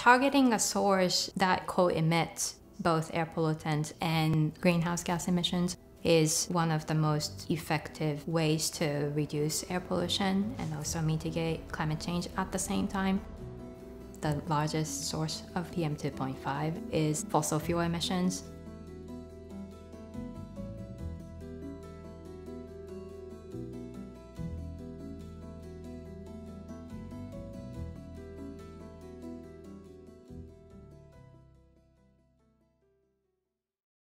targeting a source that co-emits both air pollutants and greenhouse gas emissions is one of the most effective ways to reduce air pollution and also mitigate climate change at the same time. The largest source of PM2.5 is fossil fuel emissions.